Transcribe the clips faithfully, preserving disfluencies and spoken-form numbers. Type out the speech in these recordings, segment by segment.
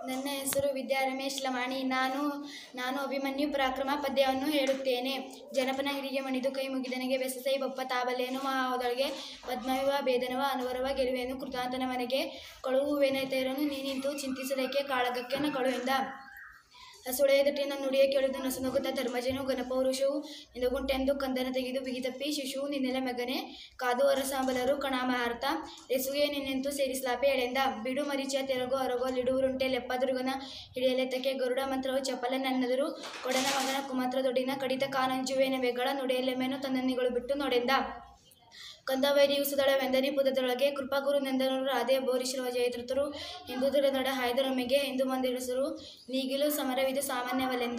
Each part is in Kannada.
ನನ್ನ ಹೆಸರು ವಿದ್ಯಾ ರಮೇಶ್ ಲಮಾಣಿ. ನಾನು ನಾನು ಅಭಿಮನ್ಯು ಪರಾಕ್ರಮ ಪದ್ಯವನ್ನು ಹೇಳುತ್ತೇನೆ. ಜನಪನ ಹಿರಿಗೆ ಮಣಿದು ಕೈ ಮುಗಿದನೆಗೆ ಬೆಸಸೈ ಬೊಪ್ಪ ತಾಬಲ್ಲೇನು ಮಹಾವದೊಳಗೆ ಪದ್ಮವಿವ ಭೇದನವ ಅನುವರವ ಗೆಲುವೇನು ಕೃತಾಂತನ ಮನೆಗೆ ಕಳುಹುವೆನೈತರನು ನೀನಿಂತು ಚಿಂತಿಸದಕ್ಕೆ ಕಾಳಗಕ್ಕೆ ನ ಕಳುವಿಂದ ಹಸುಳೆಯದಟ್ಟಿನ ನುಡಿಯ ಕೇಳಿದು ನಸುನಗುತ್ತ ಧರ್ಮಜನು ಘನಪೌರುಷವು ಇಂದುಗುಂಟೆಂದು ಕಂದನ ತೆಗೆದು ಬಿಗಿದಪ್ಪಿ ಶಿಶುವು ನಿನ್ನೆಲೆ ಮಗನೆ ಕಾದು ಅರಸಾಂಬಲರು ಕಣಾಮಹಾರ್ತ ರೆಸುಗೆ ನಿನ್ನೆಂತು ಸೇರಿಸಲಾಪೆ ಎಳೆಂದ ಬಿಡು ಮರಿಚಿಯ ತೆರಗೋ ಅರಗೋ ಲಿಡುವುರುಂಟೆ ಲೆಪ್ಪದುರ್ಗನ ಹಿಡಿಯಲೆತ್ತಕ್ಕೆ ಗರುಡ ಮಂತ್ರವು ಚಪಲ ನನ್ನದರು ಕೊಡನ ಮಗನ ಕುಮಂತ್ರ ದೊಡ್ಡಿನ ಕಡಿತ ಕಾನಂಜುವೇನ ಬೆಗಳ ನುಡಿಯಲೆಮ್ಮೆನು ತನ್ನನ್ನಿಗಳು ಬಿಟ್ಟು ನೋಡೆಂದ ಕಂದವೈರಿಯುಸುದಳ ವೆಂದನಿ ಪುದದೊಳಗೆ ಕೃಪಾಗುರು ನಂದನರು ರಾಧೆ ಬೋರಿಶ್ರವ ಜಯತೃತರು ಹಿಂದೂದರ ನಡ ಹಾಯ್ದರೊಮ್ಮೆಗೆ ಹಿಂದೂ ಮಂದಿರಸರು ನೀಗಿಲು ಸಮರವಿದು ಸಾಮಾನ್ಯವಲೆಂದ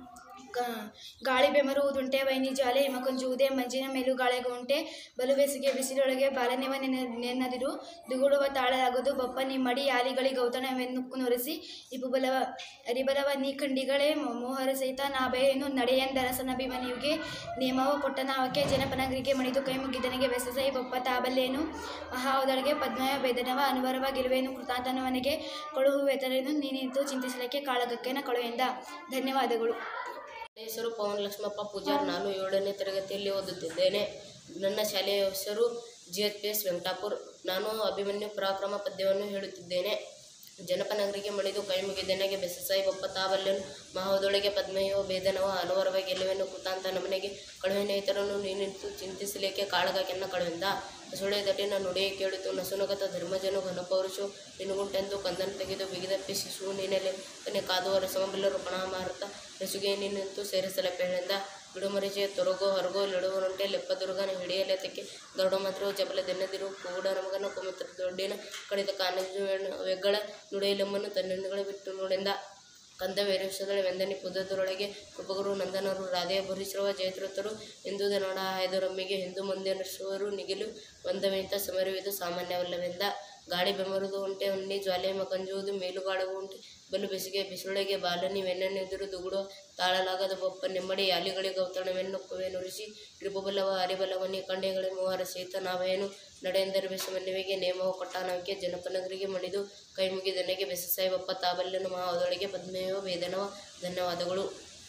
ಗಾಳಿ ಬೆಮರುವುದುಂಟೆ ವೈನಿ ಜಾಲೆ ಹಿಮಕೊಂಜುವುದೇ ಮಂಜಿನ ಮೇಲು ಗಾಳೆಗುಂಟೆ ಬಲು ಬೇಸಿಗೆ ಬಿಸಿಲೊಳಗೆ ಬಾಲನೆವ ನೆನ ನೆನ್ನದಿರು ದುಗುಡುವ ತಾಳಲಾಗದು ಬಪ್ಪ ನಿಮ್ಮಡಿ ಯಾಲಿಗಳಿ ಗೌತಣವೆನ್ನುಕ್ಕು ನೊರೆಸಿ ಇಪುಬಲವ ಅರಿಬಲವ ನೀ ಖಂಡಿಗಳೇ ಮೋಹರ ಸಹಿತ ನಾ ಬಯನು ನಡೆಯಂದರಸನಭಿಮನಿಯುಗೆ ನೇಮವ ಕೊಟ್ಟ ನಾವಕ್ಕೆ ಜನಪನಗರಿಗೆ ಮಣಿದು ಕೈ ಮುಗಿದನಿಗೆ ಬೆಸಸೈ ಬೊಪ್ಪ ತಾಬಲ್ಲೇನು ಮಹಾವದಳಿಗೆ ಪದ್ಮಯ ಭೇದನವ ಅನುವರವ ಗೆಲುವೇನು ಕೃತಾಂತನವನಿಗೆ ಕೊಳುಹುವೆತರೇನು ನೀನಿಂತು ಚಿಂತಿಸಲಿಕ್ಕೆ ಕಾಳಗಕ್ಕೆನ ಕಳುವೆಂದ. ಧನ್ಯವಾದಗಳು. ಹೆಸರು ಪವನ್ ಲಕ್ಷ್ಮಪ್ಪ ಪೂಜಾರ್. ನಾನು ಏಳನೇ ತರಗತಿಯಲ್ಲಿ ಓದುತ್ತಿದ್ದೇನೆ. ನನ್ನ ಶಾಲೆಯ ಹೆಸರು G H P S Venkatapura. ನಾನು ಅಭಿಮನ್ಯು ಪರಾಕ್ರಮ ಪದ್ಯವನ್ನು ಹೇಳುತ್ತಿದ್ದೇನೆ. ಜನಪನಗರಿಗೆ ಮಣಿದು ಕೈ ಮುಗಿದೆನೆಗೆ ಬೆಸಸೈ ಬೊಪ್ಪ ತಾಬಲ್ಲೆನು ಮಹಾವದೊಳಗೆ ಪದ್ಮಯೋ ಭೇದನವ ಅನುವರವ ಗೆಲುವೆನು ಕೃತಾಂತ ನಮನೆಗೆ ಕಳುವೆನೈತರನು ನೀನಿಂತು ಚಿಂತಿಸಲಿಕ್ಕೆ ಕಾಳಗಕ್ಕೆನ್ನ ಕಳುವಿಂದ ಹಸುಳೆ ದಟ್ಟಿನ ನುಡಿಯ ಕೇಳಿತು ನಸುನಗತ ಧರ್ಮಜನು ಘನಪೌರುಷು ನಿನುಗುಂಟೆಂದು ಕಂದನ ತೆಗೆದು ಬಿಗಿದಪ್ಪಿ ಶಿಶುವು ನೀನೆಲೆ ತನ್ನೆ ಕಾದುವ ರಸಮಬಿಲ್ಲರು ಕಣಾಮಾರುತ ಬೆಸುಗೆ ನೀನಿಂತು ಸೇರಿಸಲಪೆಳೆಂದ ಬಿಡುಮರಿಚೆ ತೊರಗೋ ಹೊರಗೋ ಲಿಡುವರುಂಟೆ ಲೆಪ್ಪದುರ್ಗನ ಹಿಡಿಯಲೆತಕ್ಕೆ ಗರುಡ ಮಂತ್ರವು ಚಪಲ ದೆನ್ನದಿರು ಕೂಡ ನಮಗನ ಕುಮಂತ್ರ ದೊಡ್ಡಿನ ಕಡಿತ ಕಾನಂಜು ವೆಗ್ಗಳ ನುಡಿಯಲೆಮ್ಮನ್ನು ತನ್ನೆಂದುಗಳ ಬಿಟ್ಟು ನೋಡೆಂದ ಕಂದ ವೈರವಿಷದಳೆ ವೆಂದನಿ ಪುದದೊಳಗೆ ಕೃಪಗುರು ನಂದನರು ರಾಧೆಯ ಭರಿಸಿರುವ ಜಯತೃತರು ಹಿಂದೂದ ನೋಡ ಹಾಯ್ದರೊಮ್ಮಿಗೆ ಹಿಂದೂ ಮುಂದೆ ನರ್ಸುವರು ನಿಗಿಲು ಒಂದವೆಂತ ಸಮರವಿದು ಸಾಮಾನ್ಯವಲ್ಲವೆಂದ ಗಾಳಿ ಬೆಮರುದು ಉಂಟೆ ಉಣ್ಣಿ ಜ್ವಾಲೆ ಮಕಂಜುವುದು ಮೇಲುಗಾಳವು ಉಂಟೆ ಬಲು ಬೆಸಿಗೆ ಬಿಸಿಲೊಳಗೆ ಬಾಲನಿ ವೆನ್ನೆನೆದುರು ದುಗುಡು ತಾಳಲಾಗದ ಬೊಪ್ಪ ನೆಮ್ಮಡಿ ಯಾಲಿಗಳಿಗೆ ಗೌತಣವೆನ್ನುಕ್ಕುವೆ ನುರಿಸಿ ರಿಪುಬಲವ ಹರಿಬಲವನಿ ಕಂಡೆಗಳೇ ಮೂವರ ಸಹಿತ ನಾವೇನು ನಡೆಯೆಂದರೆ ಬೆಸಮನ್ನಿವೆಗೆ ನೇಮವು ಕೊಟ್ಟಾನವಕ್ಕೆ ಜನಪನಗರಿಗೆ ಮಣಿದು ಕೈ ಮುಗಿದನೆಗೆ ಬೆಸಸೈ ಬೊಪ್ಪ ತಾಬಲ್ಲೆನು ಮಹಾವದೊಳಗೆ ಪದ್ಮೇಯೋ ಭೇದನವ. ಧನ್ಯವಾದಗಳು.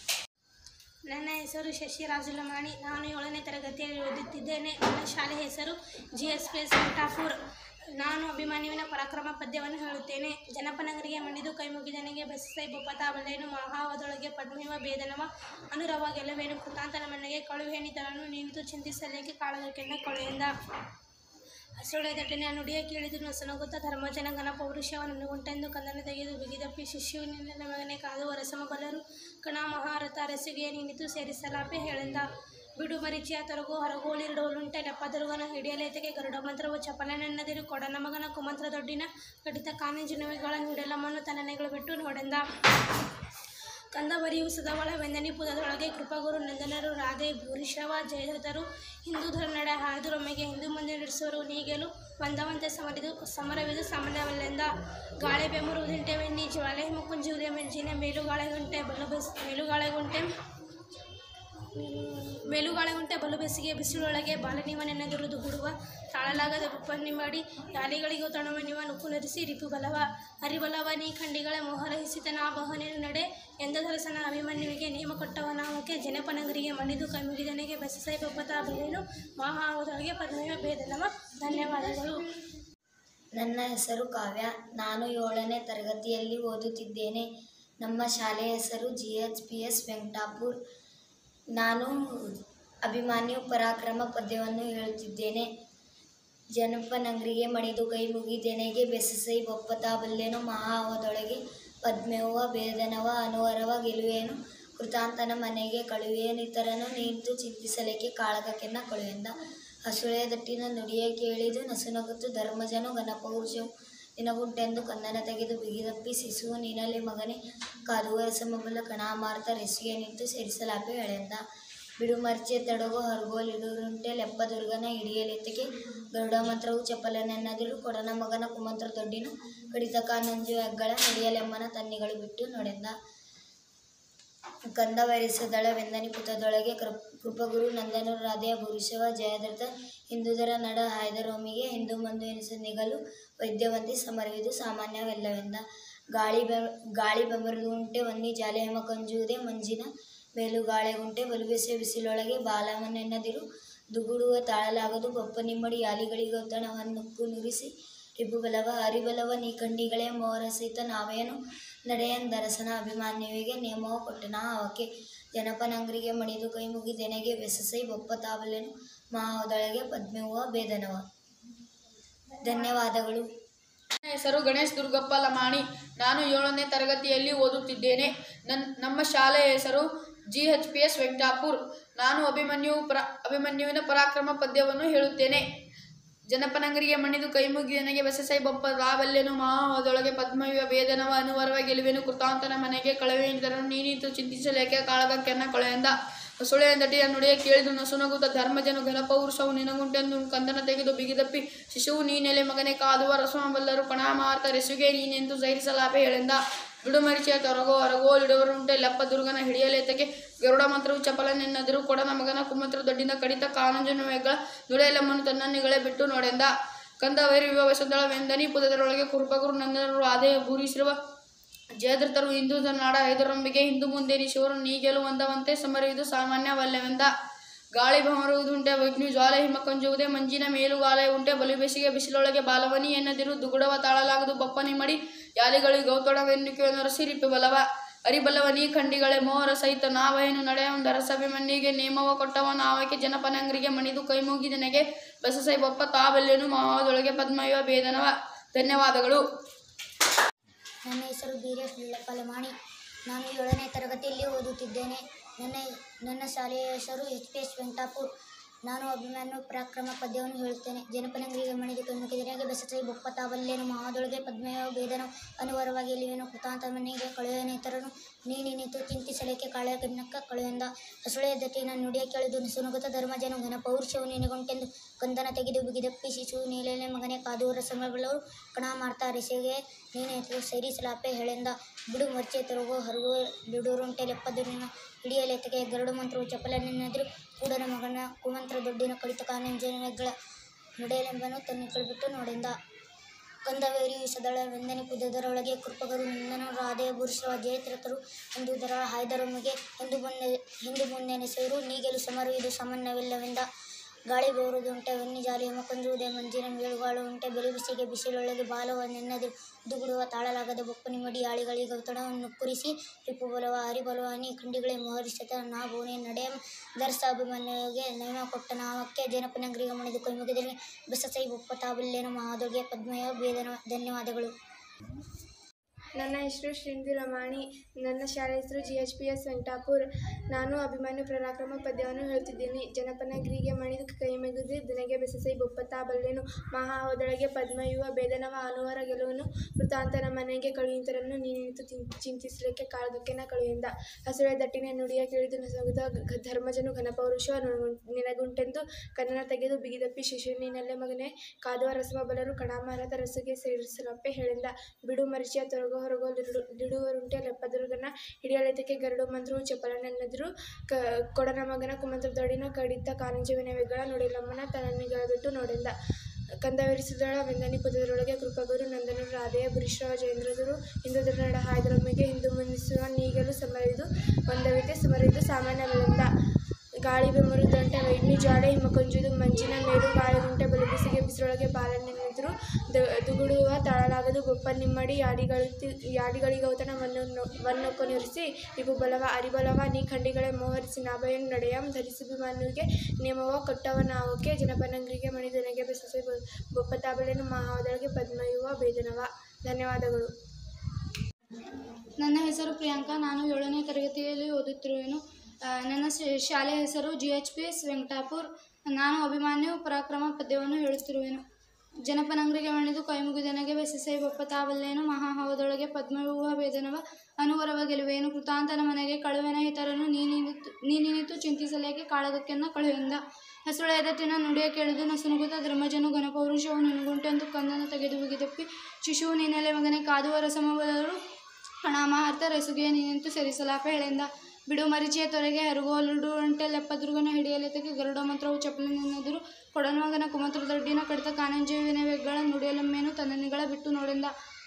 ನನ್ನ ಹೆಸರು ಶಶಿ ರಾಜುಲಮಾಣಿ. ನಾನು ಏಳನೇ ತರಗತಿಯಲ್ಲಿ ಓದುತ್ತಿದ್ದೇನೆ. ನನ್ನ ಶಾಲೆಯ ಹೆಸರು G S P S Venkatapura. ನಾನು ಅಭಿಮನ್ಯುವಿನ ಪರಾಕ್ರಮ ಪದ್ಯವನ್ನು ಹೇಳುತ್ತೇನೆ. ಜನಪನಗರಿಗೆ ಮಣಿದು ಕೈ ಮುಗಿದನೆಗೆ ಬೆಸಸೈ ಬೊಪ್ಪ ತಾಬಲ್ಲೇನು ಮಹಾವದೊಳಗೆ ಪದ್ಮಯುವ ಭೇದನವ ಅನುರವ ಗೆಲುವೇನು ಕೃತಾಂತನ ಮನೆಗೆ ಕಳುವೆನಿತರನು ನೀನಿತು ಚಿಂತಿಸಲಿಕ್ಕೆ ಕಾಳಗಕ್ಕೆನ್ನ ಕಳುವೆಂದ ಹಸುಳೆ ದಟ್ಟಿನ ನುಡಿಯ ಕೇಳಿದು ನಸುನಗುತ್ತ ಧರ್ಮಜನ ಘನಪೌರುಷವನ್ನು ಉಂಟೆಂದು ಕಂದನ ತೆಗೆದು ಬಿಗಿದಪ್ಪಿ ಶಿಶುವು ನಿನ್ನ ಮಗನೆ ಕಾದು ವರಸಮ ಬಲರು ಕಣ ಮಹಾರಥ ಅರಸಿಗೆ ನೀನಿತು ಸೇರಿಸಲಾಪೆ ಹೇಳೆಂದ ಬಿಡು ಮರಿಚಿಯ ತೊರಗು ಹೊರಗೋಲಿರುಡುವುಂಟೆ ಲೆಪ್ಪದುರ್ಗನ ಹಿಡಿಯಲೇತಕ್ಕೆ ಗರುಡ ಮಂತ್ರವು ಚಪಲನೆನ್ನದಿರು ಕೊಡನ ಮಗನ ಕುಮಂತ್ರ ದೊಡ್ಡಿನ ಕಡಿತ ಕಾನಂಜುನವಿಗಳ ಹಿಡಲಮ್ಮನ್ನು ತನ್ನನೆಗಳು ಬಿಟ್ಟು ನೋಡೆಂದ ಕಂದ ಬರಿಯುಸದವಳ ವೆಂದನಿ ಪುದದೊಳಗೆ ಕೃಪಗುರು ನಂದನರು ರಾಧೆ ಭೂರಿಶ್ರವ ಜಯಧೃತರು ಹಿಂದೂಧರ ನಡೆ ಹಾಯ್ದರೊಮ್ಮೆಗೆ ಹಿಂದೂ ಮಂದಿ ನಡೆಸುವರು ನೀಗೆಲು ಒಂದವಂತೆ ಸಮರಿದು ಸಮರವಿದು ಸಾಮಾನ್ಯವಲ್ಲೆಂದ ಗಾಳಿ ಬೆಮರುವುದುಂಟೆ ವೆನ್ನಿ ಜ್ವಾಲೆ ಹಿಮಕುಂಜುವುದೇ ಮೆಂಜಿನ ಮೇಲುಗಾಳೆಗುಂಟೆ ಬಲು ಬೆಸ್ ಮೇಲುಗಾಳೆಗುಂಟೆ ಮೇಲುಗಾಳೆಗುಂಟೆ ಬಲು ಬೆಸಿಗೆ ಬಿಸಿಲೊಳಗೆ ಬಾಲನಿವನೆನ್ನೆದುರು ದುಗುಡುವ ತಾಳಲಾಗದ ಬಪ್ಪನಿ ಮಾಡಿ ಯಾಲಿಗಳಿಗೂ ತಣವನಿವ ನುಕ್ಕು ನರಿಸಿ ರಿಪು ಬಲವ ಹರಿಬಲವ ನೀ ಖಂಡಿಗಳ ಮೋಹರಹಿಸಿತ ನಾ ಬಹನೇನು ನಡೆ ಎಂದರಸನ ಅಭಿಮನ್ಯುವಿಗೆ ನೇಮ ಕೊಟ್ಟವ ನಾಮಕ್ಕೆ ಜನಪನಗರಿಗೆ ಮಣಿದು ಕೈ ಮುಗಿದನೆಗೆ ಬೆಸಸೈ ಬೊಪ್ಪ ತಾಬಲ್ಲೇನು ಮಹಾವದೊಳಗೆ ಪದ್ಮಯ ಭೇದನವ. ಧನ್ಯವಾದಗಳು. ನನ್ನ ಹೆಸರು ಕಾವ್ಯ. ನಾನು ಏಳನೇ ತರಗತಿಯಲ್ಲಿ ಓದುತ್ತಿದ್ದೇನೆ. ನಮ್ಮ ಶಾಲೆಯ ಹೆಸರು G H P S Venkatapura. ನಾನು ಅಭಿಮನ್ಯು ಪರಾಕ್ರಮ ಪದ್ಯವನ್ನು ಹೇಳುತ್ತಿದ್ದೇನೆ. ಜನಪನಗರಿಗೆ ಮಣಿದು ಕೈ ಮುಗಿದೆನೆಗೆ ಬೆಸಸೈ ಬೊಪ್ಪ ತಾಬಲ್ಲೇನು ಮಹಾವದೊಳಗೆ ಪದ್ಮೆವ್ವ ಭೇದನವ ಅನುವರವ ಗೆಲುವೇನು ಕೃತಾಂತನ ಮನೆಗೆ ಕಳುವೆನಿತರನು ನೀಂತು ಚಿಂತಿಸಲಿಕ್ಕೆ ಕಾಳಗಕ್ಕೆನ್ನ ಕಳುವೆಂದ ಹಸುಳೆಯ ದಟ್ಟಿನ ನುಡಿಯ ಕೇಳಿದು ನಸುನಗುತ್ತು ಧರ್ಮಜನು ಘನಪೌರುಷವು ನಿನಗುಂಟೆಂದು ಕಂದನ ತೆಗೆದು ಬಿಗಿದಪ್ಪಿ ಶಿಶುವು ನೀನಲ್ಲಿ ಮಗನೇ ಕಾದುವ ರಸಮಬಲ ಕಣಾಮಾರ್ತ ರೆಸಿಗೆ ನಿಂತು ಸೇರಿಸಲಾಪೆ ಎಳೆಂದ ಬಿಡು ಮರ್ಚೆ ತಡಗೋ ಹೊರಗೋಲಿಡುರುಂಟೆ ಲೆಪ್ಪದುರ್ಗನ ಹಿಡಿಯಲೆತ್ತಕ್ಕೆ ಗರುಡ ಮಂತ್ರವು ಚಪಲನೆನ್ನದಿರು ಕೊಡನ ಮಗನ ಕುಮಂತ್ರ ದೊಡ್ಡಿನ ಕಡಿತ ಕಾನಂಜು ಹೆಗ್ಗಳ ನಡೆಯಲೆಮ್ಮನ ತನ್ನಿಗಳು ಬಿಟ್ಟು ನೋಡೆಂದ ಕಂದ ವೈರಿಸದಳ ವೆಂದನಿ ಪುತದೊಳಗೆ ಕೃಪಗುರು ನಂದನರು ರಾಧೆಯ ಭೂರಿಶ್ರವ ಜಯಧೃತ ಹಿಂದೂದರ ನಡ ಹಾಯ್ದರೊಮ್ಮಿಗೆ ಹಿಂದೂ ಮಂದು ಎನಿಸ ನಿಗಲು ವೈದ್ಯವಂತಿ ಸಮರವಿದು ಸಾಮಾನ್ಯವೆಲ್ಲವೆಂದ ಗಾಳಿ ಬೆ ಗಾಳಿ ಬೆಂಬರದು ಉಂಟೆ ವನ್ನಿ ಜಾಲೆ ಹೆಮ ಕಂಜುವುದೇ ಮಂಜಿನ ಮೇಲು ಗಾಳೆಗುಂಟೆ ಬಲುಬೆಸೆ ಬಿಸಿಲೊಳಗೆ ಬಾಲವನೆನ್ನದಿರು ದುಗುಡುವ ತಾಳಲಾಗದು ಬೊಪ್ಪ ನಿಮ್ಮಡಿ ಯಾಲಿಗಳಿಗೊತ್ತಣವನ್ನುಕ್ಕು ನುರಿಸಿ ರಿಬು ಬಲವ ಅರಿಬಲವ ನೀ ಕಂಡಿಗಳೇ ಮೋರ ಸಹಿತ ನಾವೇನು ನಡೆಯಂದರಸನ ಅಭಿಮಾನ್ಯುವಿಗೆ ನೇಮವ ಕೊಟ್ಟನ ಅವಕ್ಕೆ ಜನಪನಂಗ್ರಿಗೆ ಮಣಿದು ಕೈ ಮುಗಿದೆನೆಗೆ ಬೆಸಸೈ ಬೊಪ್ಪ ತಾವಲೆನು ಮಾವದೊಳಗೆ ಪದ್ಮೆವ್ವ ಬೇದನವ. ಧನ್ಯವಾದಗಳು. ನನ್ನ ಹೆಸರು ಗಣೇಶ್ ದುರ್ಗಪ್ಪ ಲಮಾಣಿ. ನಾನು ಏಳನೇ ತರಗತಿಯಲ್ಲಿ ಓದುತ್ತಿದ್ದೇನೆ. ನನ್ನ ನಮ್ಮ ಶಾಲೆಯ ಹೆಸರು G H P S Venkatapur. ನಾನು ಅಭಿಮನ್ಯು ಪ್ರ ಅಭಿಮನ್ಯುವಿನ ಪರಾಕ್ರಮ ಪದ್ಯವನ್ನು ಹೇಳುತ್ತೇನೆ. ಜನಪನಂಗರಿಗೆ ಮಣಿದು ಕೈ ಮುಗಿದೆನೆಗೆ ಬೆಸಸೈ ಬೊಪ್ಪ ರಾಬಲ್ಯನು ಮಾವದೊಳಗೆ ಪದ್ಮವ್ಯ ವೇದನವ ಅನುವರವ ಗೆಲುವೆನು ಕೃತಾಂತನ ಮನೆಗೆ ಕಳವೆಯಿಂದರನು ನೀನಿತು ಚಿಂತಿಸಲೇಕೆ ಕಾಳಗಕ್ಕೆನ್ನ ಕೊಳೆಯಿಂದ ಸುಳೆಯಂದಟಿಯ ನುಡಿಯ ಕೇಳಿದು ನಸುನಗುತ್ತ ಧರ್ಮಜನು ಘನಪೌರುಷವು ನಿನಗುಂಟೆಂದು ಕಂದನ ತೆಗೆದು ಬಿಗಿದಪ್ಪಿ ಶಿಶುವು ನೀನೆಲೆ ಮಗನೆ ಕಾದುವ ರಸಮಬಲ್ಲರು ಕಣಾಮಾರ್ತ ರೆಸುಗೆ ನೀನೆಂದು ಜೈರಿಸಲಾಪೆ ಹೇಳೆಂದ. ಬಿಡುಮರಿಚಿಯ ತೊರಗೋ ಹೊರಗೋ ಇಡುವರುಂಟೆ ಲಪ್ಪ ದುರ್ಗನ ಹಿಡಿಯಲೇತಕ್ಕೆ ಗರುಡ ಮಂತ್ರವು ಚಪಲನೆನ್ನದಿರು ಕೊಡನ ಮಗನ ಕುಮಂತ್ರ ದೊಡ್ಡಿನ ಕಡಿತ ಕಾನಂಜನ ವೆಗ್ಗಳ ನುಳೆಯಲಮ್ಮನು ತನ್ನನ್ನಿಗಳೇ ಬಿಟ್ಟು ನೋಡೆಂದ. ಕಂದ ವೈರಿವ ವಸುದಳವೆಂದನಿ ಪುದರೊಳಗೆ ಕುರುಪಗುರು ನಂದನರು ಆದೇ ಭೂರಿಸಿರುವ ಜಯದ್ರತರು ಹಿಂದೂ ನಾಡ ಐದರೊಂಬಿಗೆ ಹಿಂದು ಮುಂದೇರಿಸುವರು ನೀ ಗೆಲುವಂದವಂತೆ ಸಮರಿಯುವುದು ಸಾಮಾನ್ಯವಲ್ಲವೆಂದ. ಗಾಳಿ ಭಮರುವುದುಂಟೆ ಅಗ್ನಿ ಜ್ವಾಲೆ ಹಿಮ ಕಂಜುವುದೇ ಮಂಜಿನ ಮೇಲು ಗಾಳೆ ಉಂಟೆ ಬಲು ಬೇಸಿಗೆ ಬಿಸಿಲೊಳಗೆ ಬಾಲವನಿ ಎನ್ನದಿರು ದುಗುಡವ ತಾಳಲಾಗದು ಬಪ್ಪನಿ ಮಡಿ ಯಾಲಿಗಳಿಗೆ ಗೌತಡವೆನ್ನುಕೆ ನರಸಿ ರಿಪಿ ಬಲವ ಅರಿಬಲವ ನೀ ಖಂಡಿಗಳೇ ಮೋಹರ ಸಹಿತ ನಾವೇನು ನಡೆಯೊಂದರಸಭಿಮನ್ನಿಗೆ ನೇಮವ ಕೊಟ್ಟವ ನಾವಕ್ಕೆ ಜನಪನಂಗರಿಗೆ ಮಣಿದು ಕೈ ಮುಗಿದೆನೆಗೆ ಬಸಸೈ ಬೊಪ್ಪ ತಾಬಲ್ಯನು ಮಾವದೊಳಗೆ ಪದ್ಮವ್ಯ ಬೇದನವ. ಧನ್ಯವಾದಗಳು. ನನ್ನ ಹೆಸರು ಬೀರೇಶ್ ಮುಳ್ಳಪ್ಪ ಲಮಾಣಿ. ನಾನು ಏಳನೇ ತರಗತಿಯಲ್ಲಿ ಓದುತ್ತಿದ್ದೇನೆ. ನನ್ನ ನನ್ನ ಶಾಲೆಯ ಹೆಸರು ಎಚ್ ಪಿ ಎಸ್ ವೆಂಕಟಾಪುರ್. ನಾನು ಅಭಿಮನ್ಯು ಪರಾಕ್ರಮ ಪದ್ಯವನ್ನು ಹೇಳುತ್ತೇನೆ. ಜನಪನಂಗರಿಗೆ ಮಣಿದು ಕೈ ಮುಗಿದೆನೆಗೆ ಬೆಸಸೈ ಬೊಪ್ಪ ತಾವಲ್ಲೇನು ಮಾವದೊಳಗೆ ಪದ್ಮವ್ಯ ಬೇದನು ಅನುವರವಾಗಿ ಎಲಿವೇನು ಕೃತಾಂತ ಮನೆಗೆ ಕಳೆಯನೇತರನು ನೀನಿನಿತು ಚಿಂತಿಸಲೇಕೆ ಕಾಳೆಗನ್ನಕ್ಕ ಕಳೆಯಂದ. ಹಸುಳೆಯ ದಟ್ಟಿನ ನುಡಿಯ ಕೇಳಿದು ಸುನುಗುತ್ತ ಧರ್ಮಜನು ಘನ ಪೌರುಷವು ನಿನಗುಂಟೆಂದು ಕಂದನ ತೆಗೆದು ಬಿಗಿದಪ್ಪಿ ಶಿಶುವು ನೀಲೇಲೆ ಮಗನೆ ಕಾದೂರ ಸಮಬಲ್ಲವರು ಕಣ ಮಾರ್ತಾ ರೆಸೆಗೆ ನೀನೆತು ಸೈರಿಸಲಾಪೆ ಹೇಳೆಂದ. ಬಿಡು ಮರ್ಚೆ ತೊರಗೋ ಹರಗೋ ಬಿಡುರುಂಟೆ ಲೆಪ್ಪದುರಿನ ಹಿಡಿಯಲೆತಗೆ ಗರುಡು ಮಂತ್ರವು ಚಪಲನೆನ್ನದಿರು ಕೂಡನ ಮಗನ ಕುಮಂತ್ರ ದೊಡ್ಡಿನ ಕಡಿತ ಕಾನಂಜನಗಳ ನುಡಿಯಲೆಂಬನು ತನ್ನಿಕ್ಕಳು ಬಿಟ್ಟು ನೋಡೆಂದ. ಕಂದವೇರಿ ಸದಳವೆಂದನಿ ಪುದರೊಳಗೆ ಕೃಪಗರು ನಿಂದನು ರಾಧೆಯ ಪುರುಷವ ಜಯತ್ರತರು ಎಂದು ದರ ಹಾಯ್ದರೊಮ್ಮಿಗೆ ಹಿಂದು ಮುಂದೆ ಹಿಂದು ಮುಂದೆ ನೆಸೆಯರು ನೀಗೆಲು ಸಮರು ಇದು ಸಾಮಾನ್ಯವಿಲ್ಲವೆಂದ. ಗಾಳಿ ಬೋರುದುಂಟೆ ವನ್ನಿ ಜಾಲಿ ಹಿಮ ಕಂಜುವುದೇ ಮಂಜಿನ ಮೇಳುಗಾಳು ಉಂಟೆ ಬಲು ಬಿಸಿಗೆ ಬಿಸಿಲೊಳಗೆ ಬಾಲವ ನೆನ್ನದು ದುಗುಡುವ ತಾಳಲಾಗದ ಬೊಪ್ಪನಿ ಮಡಿ ಆಳಿಗಳಿಗೆ ಗೌತಣವನ್ನು ಕುರಿಸಿ ರಿಪು ಬಲವ ಹರಿಬಲವ ನೀ ಖಂಡಿಗಳೇ ಮೋಹರಿಸತ ನಾ ಬೋನೆ ನಡೆಯ ದರ್ಸ ಅಭಿಮನ್ಯುವಿಗೆ ನೇಮ ಕೊಟ್ಟ ನಾವಕ್ಕೆ ಜನಪನಂಗರಿಗೆ ಮಣಿದು ಕೈ ಮುಗಿದರೆ ಬಸಸೈ ಬೊಪ್ಪ ತಾಬಲ್ಯನು ಮಹಾದೊಳಗೆ ಪದ್ಮವ್ಯ ಬೇದನ. ಧನ್ಯವಾದಗಳು. ನನ್ನ ಹೆಸರು ಶ್ರೀನಿಧಿ ಲಮಾಣಿ. ನನ್ನ ಶಾಲೆ ಹೆಸರು G H P S Venkatapur. ನಾನು ಅಭಿಮನ್ಯು ಪರಾಕ್ರಮ ಪದ್ಯವನ್ನು ಹೇಳುತ್ತಿದ್ದೇನೆ. ಜನಪನಗರಿಗೆ ಮಣಿದು ಕೈ ಮುಗಿದು ದಿನಗೆ ಬೆಸಸೈ ಬೊಪ್ಪ ತಾಬಲ್ಯನು ಮಹಾವದೊಳಗೆ ಪದ್ಮವ್ಯೂಹ ಬೇದನವ ಅನುವರ ಗೆಲುವನು ಕೃತಾಂತನ ಮನೆಗೆ ಕಳುಹಿತರನ್ನು ನೀನಿತು ಚಿಂತಿಸಲಿಕ್ಕೆ ಕಾಳಗಕ್ಕೆನ ಕಳುಹಿಂದ. ಹಸುಳೆ ದಟ್ಟಿನ ನುಡಿಯ ಕೇಳಿದು ನಸಗುದ ಧರ್ಮಜನು ಘನಪೌರುಷವ ನಿನಗುಂಟೆಂದು ಕನ್ನನ ತೆಗೆದು ಬಿಗಿದಪ್ಪಿ ಶಿಶು ನೀನಲ್ಲೇ ಮಗನೆ ಕಾದುವ ರಸಮ ಬಲರು ಕಣಾಮಾರದ ರಸುಗೆ ಸೇರಿಸಲಪ್ಪೆ ಹೇಳಿಂದ. ಬಿಡು ಮರಿಚಿಯ ತೊರಗೋ ಹೊರಗೋ ಲಿಡುವರುಂಟೆ ಲೆಪ್ಪದುರ್ಗನ ಹಿಡಿಯಲೆತಕ್ಕೆ ಗರುಡು ಮಂತ್ರವು ಚಪಲನೆನ್ನದಿರು ಕ ಕೊಡನ ಮಗನ ಕುಮಂತ್ರದೊಡಿನ ಕಡಿತ ಕಾನಂಜವಿನ ವೆಗ್ಗಳ ನುಡಿಲಮ್ಮನ ತನ್ನನ್ನಿಗಳ ಬಿಟ್ಟು ನೋಡೆಂದ. ಕಂದವಿರಿಸಿದಳ ವೆಂದನಿ ಪುದರೊಳಗೆ ಕೃಪಗುರು ನಂದನರು ರಾಧೆಯ ಬುರಿಶ್ರವ ಜಯೇಂದ್ರದರು ಹಿಂದು ನಡ ಹಾಯ್ದರೊಮ್ಮಿಗೆ ಹಿಂದು ಮುನ್ನಿಸುವ ನೀಗಲು ಸಮರಿದು ಒಂದವಿತೆ ಸಮರಿದು ಸಾಮಾನ್ಯವೆಂದ. ಗಾಳಿ ಬೆಮರುದಂಟೆ ವೈಡ್ನಿ ಜಾಡೆ ಹಿಮ ಕಂಜುವುದು ಮಂಜಿನ ಮೇಲು ಗಾಳಿಗುಂಟೆ ಬಲು ಬಿಸಿಗೆ ಬಿಸಿಲೊಳಗೆ ಬಾಲನೆನ್ನೆದುರು ದುಗುಡುವ ತಾಳಲಾಗದು ಬೊಪ್ಪ ನಿಮ್ಮಡಿ ಯಾಡಿಗಳು ಯಾಡಿಗಳಿಗೌತಣ ವನ್ನು ವನ್ನೊಕ್ಕ ನಿರಿಸಿ ರಿಪು ಬಲವ ಅರಿಬಲವ ನೀ ಖಂಡಿಗಳೇ ಮೋಹರಿಸಿ ನಾಭಯನ್ನು ನಡೆಯಂ ಧರಿಸಿಭಿಮನ್ಯುವಿಗೆ ನೇಮವ ಕೊಟ್ಟವ ನಾವಕ್ಕೆ ಜನಪನಂಗರಿಗೆ ಮಣಿದನೆಗೆ ಬೆಸಸೈ ಬೊಪ್ಪ ತಾಬಲ್ಯನು ಮಹಾವದೊಳಗೆ ಪದ್ಮವ್ಯೂಹ ಬೇದನವ. ಧನ್ಯವಾದಗಳು. ನನ್ನ ಹೆಸರು ಪ್ರಿಯಾಂಕಾ. ನಾನು ಏಳನೇ ತರಗತಿಯಲ್ಲಿ ಓದುತ್ತಿರುವೆನು. ನನ್ನ ಶಾಲೆಯ ಹೆಸರು G H P S Venkatapur. ನಾನು ಅಭಿಮನ್ಯು ಪರಾಕ್ರಮ ಪದ್ಯವನ್ನು ಹೇಳುತ್ತಿರುವೆನು. ಜನಪನಂಗರಿಗೆ ಮಣಿದು ಕೈ ಮುಗಿದೆನೆಗೆ ಬೆಸಸೈ ಬೊಪ್ಪ ತಾಬಲ್ಯನು ಮಹಾಹವದೊಳಗೆ ಪದ್ಮವ್ಯೂಹ ಬೇದನವ ಅನುವರವ ಗೆಲುವೇನು ಕೃತಾಂತನ ಮನೆಗೆ ಕಳುವೆನ ಹಿತರನ್ನು ನೀನಿನಿತು ನೀನಿನಿತು ಚಿಂತಿಸಲೇಕೆ ಕಾಳಗಕ್ಕೆನ್ನ ಕಳುಹಿಂದ. ಹಸುಳೆಯ ದಟ್ಟಿನ ನುಡಿಯ ಕೇಳಿದು ನಸುನುಗುತ್ತ ಧರ್ಮಜನು ಘನಪೌರುಷವು ನಿನಗುಂಟೆಂದು ಕಂದನ ತೆಗೆದು ಬಿಗಿದಪ್ಪಿ ಶಿಶುವು ನೀನೆಲೆ ಮಗನೆ ಕಾದುವ ರಸಮಬಲರು ಕಣಾಮಾರ್ತ ರೆಸುಗೆ ನೀನೆಂತು ಸೇರಿಸಲಾಪೆ ಹೇಳೆಂದ. ಬಿಡು ಮರಿಚಿಯ ತೊರೆಗೆ ಹರುಗೋಲುಡುವಂಟೆ ಲೆಪ್ಪದುರ್ಗನ ಹಿಡಿಯಲೆತಕ್ಕೆ ಗರುಡ ಮಂತ್ರವು ಚಪಲನೆನ್ನದಿರು ಕೊಡನ ಮಗನ ಕುಮಂತ್ರ ದೊಡ್ಡಿನ ಕಡಿತ ಕಾನಂಜವಿನ ವೆಗ್ಗಳ ನುಡಿಯಲಮ್ಮೇನು ತನ್ನನ್ನಿಗಳ ಬಿಟ್ಟು ನೋಡೆಂದ.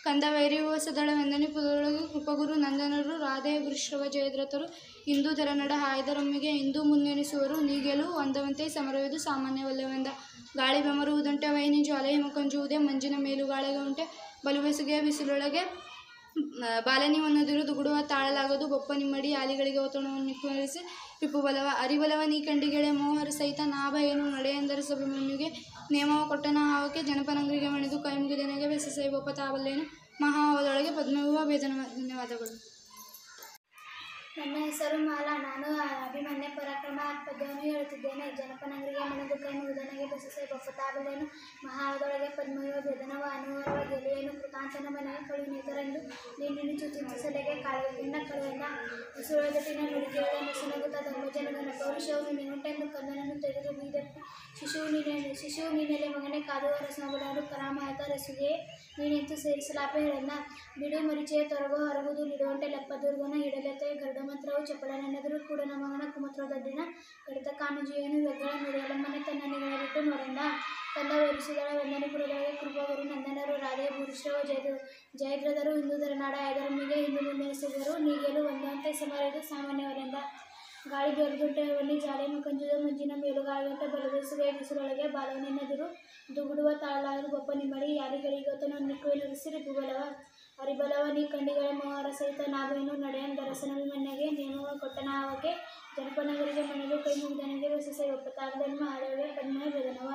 ಕಂದವೈರಿ ಸದಳವೆಂದನಿ ಪುದರೊಳಗೆ ಕೃಪಗುರು ನಂದನರು ರಾಧೆ ವೃಷವ ಜಯದ್ರಥರು ಇಂದು ಧರನಡ ಹಾಯ್ದರೊಮ್ಮಿಗೆ ಇಂದು ಮುನ್ನೆನಿಸುವರು ನೀಗೆಲು ಒಂದವಂತೆ ಸಮರವಿದು ಸಾಮಾನ್ಯವಲ್ಲವೆಂದ ಗಾಳಿ ಬೆಮರುವುದುಂಟೆ ವೈನಿ ಜ್ವಾಲೆ ಹಿಮಕಂಜುವುದೇ ಮಂಜಿನ ಮೇಲುಗಾಳಿಗೆ ಉಂಟೆ ಬಲುಬೆಸುಗೆಯ ಬಿಸಿಲೊಳಗೆ ಬಾಲನಿ ಒನ್ನದಿರು ದುಗುಡುವ ತಾಳಲಾಗದು ಬೊಪ್ಪ ನಿಮ್ಮಡಿ ಆಲಿಗಳಿಗೆ ಒತ್ತಡವನ್ನು ನಿಕ್ಕರಿಸಿ ರಿಪು ಬಲವ ಅರಿಬಲವ ನೀ ಕಂಡಿಗೆಳೆ ಮೋಹರ ಸಹಿತ ನಾಭ ಏನು ನಡೆಯೆಂದರೆ ಸಭಿಮನ್ಯುಗೆ ನೇಮವ ಕೊಟ್ಟನ ಹಾವಕ್ಕೆ ಜನಪನಂಗರಿಗೆ ಮಣಿದು ಕೈ ಮುಗಿದನೆಗೆ ಬೆಸಸೈ ಬೊಪ್ಪ ತಾವಲ್ಲೇನು ಮಹಾವದೊಳಗೆ ಪದ್ಮವಿವ ವೇದನ ಧನ್ಯವಾದಗಳು. ನನ್ನ ಹೆಸರು ಮಾಲಾ. ನಾನು ಅಭಿಮನ್ಯ ಪರಾಕ್ರಮ ಪದ್ಯವನ್ನು ಹೇಳುತ್ತಿದ್ದೇನೆ. ಜನಪನಗರಿಗೆ ಮಣಿದು ಕೈ ಮುಗಿದನೆಗೆ ಬೆಸಸೈ ಬೊಪ್ಪ ತಾವಲ್ಲೇನು ಮಹಾವದೊಳಗೆ ಪದ್ಮವಿವ ವೇದನವ ಅನುವರವ ಗೆಲೆಯೇನು ಕೃತಾಂತನ ಮನೆಗೆ ಕಳು ನೇತರೆಂದು ನೀನು ಚಿಂತಿಸಲೆಗೆ ಕಾಳಗದಿಂದ ಕಳುವೆಂದ ಸುಳದಟಿನ ನುಡಿಗೆಯ ನಸುನಗುತ್ತ ಧರ್ಮಜನಗನ ಪೌರುಷವು ನಿನ್ನುಂಟೆಂದು ಕಂದನನ್ನು ತೆಗೆದು ಬೀದಪ್ಪ ಶಿಶುವು ನೀನೆ ಶಿಶುವು ನೀನೆಲೆ ಮಗನೇ ಕಾದುವ ರಸಮಗಳನ್ನು ಕರಾಮಾಯತ ರಸುಗೆ ನೀನೆಂತು ಸೇರಿಸಲಾಪೆ ಹೇಳನ್ನ ಬಿಡು ಮರಿಚೆಯ ತೊರಗೋ ಹೊರಗುದು ನಿಡುವಂಟೆ ಲೆಪ್ಪ ದುರ್ಗನ ಹಿಡಲೆತ್ತೆ ಗರುಡ ಮಂತ್ರವು ಚಪಲನೆನೆದರು ಕೂಡ ನಮಗನ ಕುಮತ್ರ ದಡ್ಡಿನ ಕಡಿತ ಕಾನುಜಿಯನ್ನು ಬೆಗ್ಗಳ ನುಡಿಯಲಮ್ಮನೆ ತನ್ನ ನಿಗಳ ಬಿಟ್ಟು ನೋಡೆಂದ ತಂದ ವರಿಸಿದಳ ವಂದನಿಪುರದೊಳಗೆ ಕೃಪಗುರು ನಂದನರು ರಾಧೆ ಪುರುಷವ ಜಯ ಜಯದ್ರದರು ಹಿಂದೂ ಧರನಾಡ ಐದರಮ್ಮಿಗೆ ಹಿಂದೂ ಮುನ್ನೆನಿಸಿದರು ನೀಗೆಲು ಒಂದಂತೆ ಸಮರದು ಸಾಮಾನ್ಯವರೆಂದ ಗಾಳಿ ಬೆರೆದುಂಟೆ ವನ್ನಿ ಜಾಲೆ ಮುಖಂಜುದ ಮಂಜಿನ ಮೇಲುಗಾಳಿಗಂಟ ಬಲಬೆಸುಗೆಯ ಬಿಸಿಲೊಳಗೆ ಬಾಲವನೆನೆದುರು ದುಗುಡುವ ತಾಳಲಾಗದು ಬೊಪ್ಪ ನಿಮ್ಮಡಿ ಯಾರಿಗಳಿಗೊತ್ತನ ನಿಕ್ಕುವೆನುರಿಸಿ ರಿಪುಬಲವ ಅರಿಬಲವ ನೀ ಕಂಡಿಗಳ ಮೋಹರ ಸಹಿತ ನಾವೇನು ನಡೆಯನ್ ದರಸನಭಿಮನ್ಯಗೆ ನೇಮವ ಕೊಟ್ಟನ ಹಾವಕ್ಕೆ ಜನಪನಗರಿಗೆ ಮನೆಗೆ ಕೈ ಮುಗಿದನಿಗೆ ಬೆಸಸೈ ಬೊಪ್ಪ ತಾವಲ್ಲೇನು ಮಹಾದೇವಗೆ ಪದ್ಮಯ ವೇದನವ.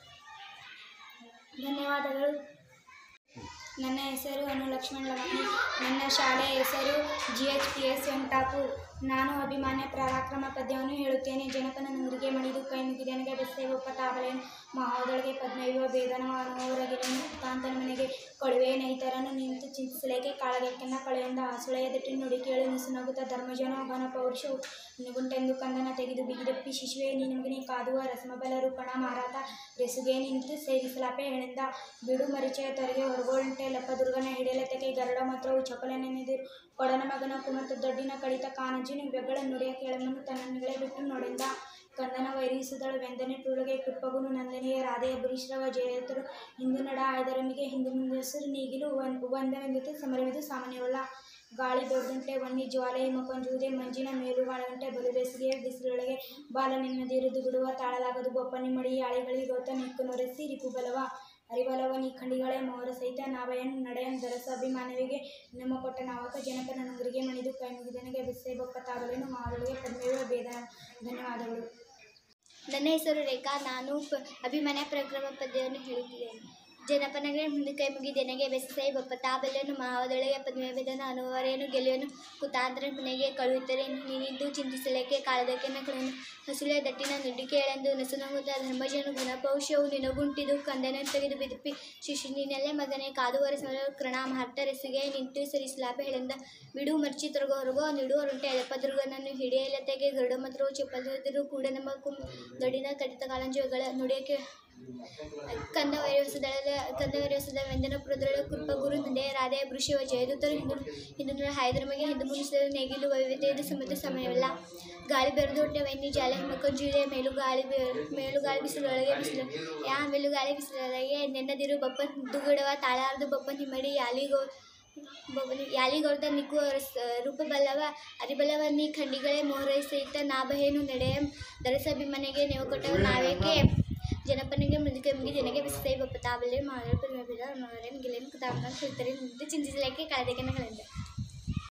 ಧನ್ಯವಾದಗಳು. ನನ್ನ ಹೆಸರು ಅನು ಲಕ್ಷ್ಮಣ ಲಮಾಣಿ. ನನ್ನ ಶಾಲೆಯ ಹೆಸರು G H P S Venkatapur. ನಾನು ಅಭಿಮಾನ್ಯ ಪರಾಕ್ರಮ ಪದ್ಯವನ್ನು ಹೇಳುತ್ತೇನೆ. ಜನಪನ ನಂಗರಿಗೆ ಮಣಿದು ಕೈ ಮುಗಿದನಿಗೆ ಬೆಸಸೈ ಬೊಪ್ಪ ತಾವಲ್ಲೇನು ಮಹಾವದೊಳಗೆ ಪದ್ಮವಿವ ವೇದನವ ಅನುವರಗೆಲೆಯನ್ನು ಕೃತಾಂತನ ಮನೆಗೆ ಕೊಳುವೆ ನೈತರನ್ನು ನಿಂತು ಚಿಂತಿಸಲೇಕೆ ಕಾಳಗಕ್ಕೆನ್ನ ಕಳೆಯಿಂದ ಆಸುಳೆಯ ದಟ್ಟಿ ನುಡಿ ಕೇಳು ನಿಸುನಗುತ್ತ ಧರ್ಮಜನ ಘನ ಪೌರುಷವು ನಿಗುಂಟೆಂದು ಕಂದನ ತೆಗೆದು ಬಿಗಿದಪ್ಪಿ ಶಿಶುವೆ ನಿನಮಗನಿ ಕಾದುವ ರಸಮಬಲರು ಕಣ ಮಾರಾತ ರೆಸುಗೆ ನಿಂತು ಸೇರಿಸಲಾಪೆ ಹೆಳೆಂದ ಬಿಡು ಮರಿಚೆಯ ತೊರೆಗೆ ಹೊರಗೋಳುಂಟೆ ಲೆಪ್ಪ ದುರ್ಗನ ಹಿಡಿಯಲೆತ್ತಕ್ಕೆ ಗರುಡ ಮಂತ್ರವು ಚಪಲನೆನೆದಿರು ಕೊಡನ ಮಗನ ಕುಮತ ದೊಡ್ಡಿನ ಕಡಿತ ಕಾನಜಿನ ಬೆಗಳ ನುಡಿಯ ಕೆಳಮನ್ನು ತನ್ನನ್ನುಗಳೇ ಬಿಟ್ಟು ನೋಡೆಂದ ಕಂದನ ವೈರಿಸುದಳು ವೆಂದನೆ ಟೂಳಗೆ ಕೃಪಗುನು ನಂದನೆಯ ರಾಧೆಯ ಬುರಿಶ್ರವ ಜಯತರು ಹಿಂದು ನಡ ಆಯ್ದರಮಿಗೆ ಹಿಂದು ಮುಂದೆಸರು ನೀಗಿಲು ಒಂದವೆಂದಿತು ಸಮರವಿದು ಸಾಮಾನ್ಯವಲ್ಲ ಗಾಳಿ ದೊಡ್ಡುಂಟೆ ವನ್ನಿ ಜ್ವಾಲೆ ಹಿಮಕಂಜುವುದೇ ಮಂಜಿನ ಮೇಲುಗಾಳಗಂಟೆ ಬಲು ಬೇಸಿಗೆಯ ಬಿಸಿಲೊಳಗೆ ಬಾಲ ನಿನ್ನದಿರು ದುಗುಡುವ ತಾಳಲಾಗದು ಬೊಪ್ಪ ನಿಮ್ಮಡಿ ಆಳಿಗಳಿಗೊತ್ತ ನಿಕ್ಕು ನೊರೆಸಿ ರಿಪುಬಲವ ಅರಿಬಲವ ನೀ ಖಂಡಿಗಳೇ ಮೋಹರ ಸಹಿತ ನಾವಯನ್ ನಡೆಯನ್ ದರಸ ಅಭಿಮಾನವಿಗೆ ನಮ್ಮ ಕೊಟ್ಟ ನಾವಕ ಜನಪನ ನಂಗರಿಗೆ ಮಣಿದು ಕೈ ಮುಗಿದನಿಗೆ ಬೆಸಸೈ ಬೊಪ್ಪ ತಾವಲ್ಲೇನು ಮಹಾವದೊಳಗೆ ಪದ್ಮವಿವ ವೇದನ ಧನ್ಯವಾದಗಳು. ನನ್ನ ಹೆಸರು ರೇಖಾ. ನಾನು ಪ ಅಭಿಮನ್ಯ ಪರಾಕ್ರಮ ಪದ್ಯವನ್ನು ಹೇಳುತ್ತಿದ್ದೇನೆ. ಜನಪನಗರೆ ಮುಂದೆ ಕೈ ಮುಗಿದೆನಗೆ ಬೆಸಸೈ ಬೊಪ್ಪ ತಾವಲ್ಲೇನು ಮಹಾವದೊಳಗೆ ಪದ್ಮವೇದನ ಅನುವರೇನು ಗೆಲೆಯನು ಕುತಾಂತರ ಮನೆಗೆ ಕಳುಹಿತರೆ ನೀನಿದ್ದು ಚಿಂತಿಸಲೇಕೆ ಕಾಳದಕ್ಕೆನ್ನ ಕಳೆಯನ್ನು ಹಸುಳೆಯ ದಟ್ಟಿನ ನುಡಿಕೇಳೆಂದು ನಸುನಗುತ್ತ ಧರ್ಮಜನು ಗುಣಪೌಷ್ಯವು ನಿನಗುಂಟಿದು ಕಂದನ ತೆಗೆದು ಬಿದುಪ್ಪಿ ಶಿಶು ನೀನೆಲೆ ಮಗನೇ ಕಾದುವರೆ ಸಮರ ಕ್ರಣ ಮಹರ್ತ ರೆಸುಗೆ ನಿಂತು ಸರಿಸಲಾಪೆ ಹೇಳೆಂದ ಬಿಡು ಮರ್ಚಿ ತೊರಗೋ ಹೊರಗೋ ನಿಡುವರುಂಟೆ ಎಲಪ ದುರ್ಗನನ್ನು ಹಿಡಿಯಲತೆಗೆ ಗರುಡ ಮಂತ್ರವು ಚಪ್ಪಲಿದ್ರು ಕೂಡ ನಮ್ಮ ಕುಂ ದೊಡ್ಡಿನ ಕಡಿತ ಕಾಲಂಜುಗಳ ನುಡಿಯಕ್ಕೆ ಕಂದ ವೈರವಸದಳ ಕಂದ ವೈರವಸದ ವೆಂದನಪುರದೊಳಗೆ ಕೃಪಗುರು ನಂದೆಯ ರಾಧೆಯ ವೃಷವ ಜಯದೂತರು ಹಿಂದು ಹಿಂದು ಹಾಯ್ದರಮಗೆ ಹಿಂದು ಮುನಿಸಿದ ನೆಗಿಲು ವೈವಿಧ್ಯದ ಸಮೇತ ಸಮಯವಲ್ಲ ಗಾಳಿ ಬೆರೆದೊಡ್ಡೆ ವೈನಿ ಜಾಲೆ ಹಿಮಕಂಜುದೆ ಮೇಲು ಗಾಳಿ ಮೇಲು ಗಾಳಿ ಬಿಸಿಲೊಳಗೆ ಬಿಸಿಲು ಯಾ ಮೇಲು ಗಾಳಿ ಬಿಸಿಲೊಳಗೆ ನೆನ್ನದಿರು ಬಪ್ಪ ದುಗುಡವ ತಾಳಾರ್ದು ಬಪ್ಪ ನಿಮ್ಮಡಿ ಯಾಲಿಗೋ ಬೊಬ್ಬನಿ ಯಾಲಿಗೊರ್ದ ನಿಕ್ಕುವ ರೂಪಬಲ್ಲವ ಅರಿಬಲವ ನೀ ಖಂಡಿಗಳೇ ಮೋಹರ ಸಹಿತ ನಾಭೇನು ನಡೆಯ ದರಸಭಿಮನೆಗೆ ನೀವು ಕೊಟ್ಟವ ನಾವೇಕೆ ಜನಪನಿಗೆ ಮೃದಿಕೆ ಮುಗಿ ಜನಗೆ ಬೆಸಸೈ ಬೊಪ್ಪ ತಾವಲ್ಲೇನು ಮಹಾವದೊಳಗೆ ಪದ್ಮವಿವ ವೇದನವ ಅನುವರೇನು ಗೆಲೆಯನು ಕುತಾಂತನ ಕಳುಹಿತರೆ ನಿಂತು ಚಿಂತಿಸಲೇಕೆ ಕಾಳದಕ್ಕೆನ್ನ ಕಳೆಯಿಂದ